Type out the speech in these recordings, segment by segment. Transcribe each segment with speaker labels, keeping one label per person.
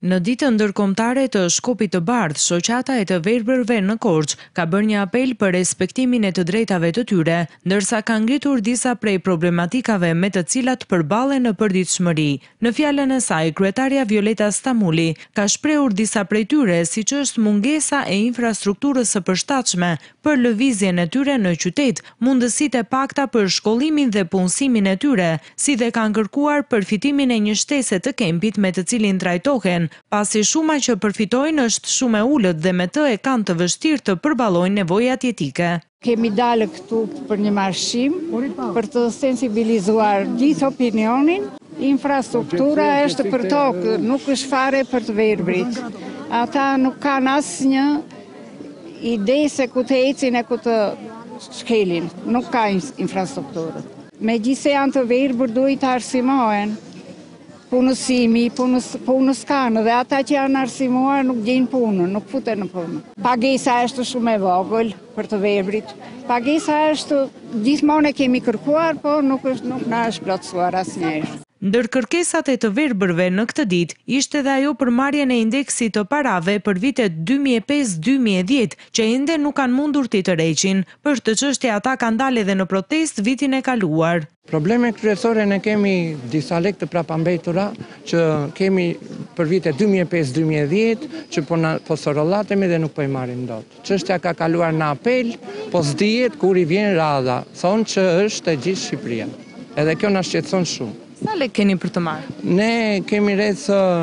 Speaker 1: Në ditën ndërkombëtare të Shkopit të Bardhë, shoqata e të verbërve në Korçë ka bërë një apel për respektimin e të drejtave të tyre, ndërsa ka ngritur disa prej problematikave me të cilat përballen në përditshmëri. Në fjalën e saj, kryetaria Violeta Stamuli ka shprehur disa prej tyre, siç është mungesa e infrastrukturës së përshtatshme për lëvizjen e tyre në qytet, mundësitë e pakta për shkollimin dhe punësimin e tyre, si dhe kanë kërkuar përfitimin e një shtese të kempit me të cilin trajtohen, pasi shuma që përfitojnë është shumë e ulët dhe me të e kanë të vështirë të përballojnë nevojat jetike.
Speaker 2: Kemi dalë këtu për një marshim, për të sensibilizuar gjithë opinionin. Infrastruktura është për tokë, nuk është fare për të verbrit. Ata nuk kanë asnjë ide se ku të ecin e ku të shkelin. Nuk ka infrastrukturë. Megjithëse janë të verbër, duhet të arsimohen. Punësimi, punës kanë dhe ata që janë arsimuar nuk gjejnë punën, nuk futen në punë. Pagesa është shumë e vogël për të verbrit. Pagesa është gjithmonë e kemi kërkuar, po nuk na është plotësuar asnjëherë.
Speaker 1: Ndër kërkesat e të verbërve në këtë ditë ishte edhe ajo për marrjen e indeksit të parave për vitet 2005-2010, që ende nuk kanë mundur t'i tërheqin. Për këtë çështje ata kanë dalë edhe në protestë vitin e kaluar.
Speaker 3: Probleme kryesore ne kemi disa lek të prapambetura që kemi për vitet 2005-2010 që po sorollatemi dhe nuk po i marrim dot. Çështja ka kaluar në apel, po s'dihet kur i vjen radha. Thonë që është e gjithë Shqipëria. Edhe kjo na shqetëson shumë.
Speaker 1: Sa lek keni për të marrë?
Speaker 3: Ne kemi rreth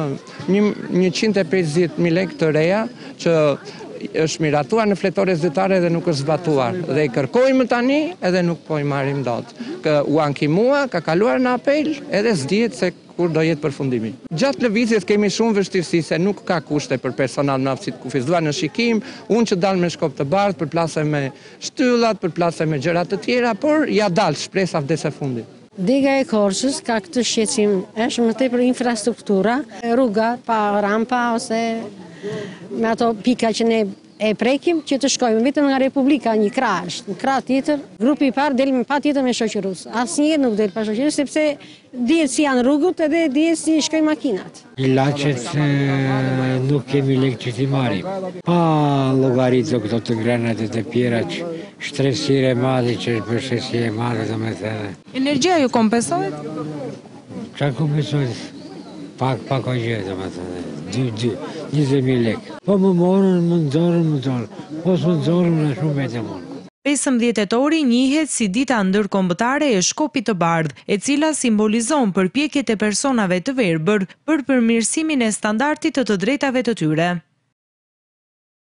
Speaker 3: 150.000 lekë të reja që është miratuar në fletore zyrtare dhe nuk është zbatuar. Dhe i kërkojmë tani edhe nuk po i marrim dot. U ankimua, ka kaluar në apel edhe s'dihet se kur do jetë përfundimi. Gjatë lëvizjes kemi shumë vështirësi se nuk ka kushte për personal me aftësi të kufizuar në shikim, unë që dal me Shkop të Bardhë përplasem me shtyllat, përplasem me gjëra të tjera, por ja dal shpresa vdes e fundit.
Speaker 4: Dega e Korçës ka këtë shqetësim, është më tepër infrastruktura, rruga pa rampa ose me ato pika që ne e prekim që të shkojmë vetëm nga Republika, një krah është, një krah tjetër, grupi i parë del patjetër me shoqërus. Asnjëherë nuk del pa shoqërus sepse dihet si janë rrugët edhe dihet si shkojnë makinat.
Speaker 5: Ilaçet nuk kemi lekë që t'i marrim. Pa llogaritën këto të grenat e të pjera që shtresire e madhe që është për shtresire e madhe domethënë.
Speaker 1: Energjia ju kompensohet?
Speaker 5: Çfarë kompensohet? Pak o gjë domethënë. 20.000 lekë. Po më morën, më nxorën. Po s'më nxorën në shumë vetë më.
Speaker 1: 15 tetori njihet si dita ndërkombëtare e Shkopit të Bardhë, e cila simbolizon përpjekjet e personave të verbër për përmirësimin e standardit të drejtave të tyre.